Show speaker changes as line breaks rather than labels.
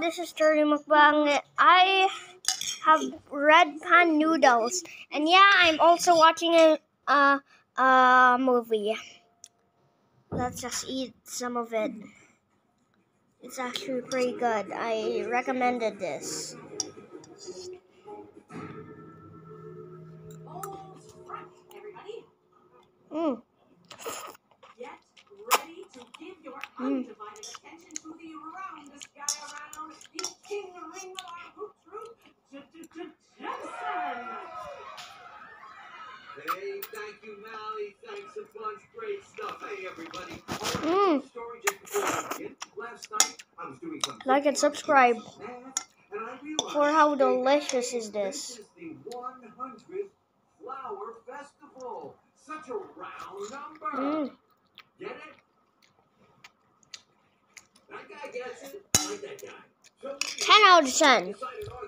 this is Turdy Mukbang. I have red pan noodles, and yeah, I'm also watching a movie. Let's just eat some of it. It's actually pretty good. I recommended this. Mm.
Get ready to give your undivided attention to the roundest guy around, the king ring of our hoop troop, Jackson. Hey, thank you, Mally. Thanks a bunch. Great stuff. Hey, everybody. Story just before we begin. Last night, I was doing some
Like and subscribe.
and I realized
For how delicious is
this
this?
is the 100th Flower Festival. Such a round number. Get it? That guy gets it. I like that guy.
10 out of 10.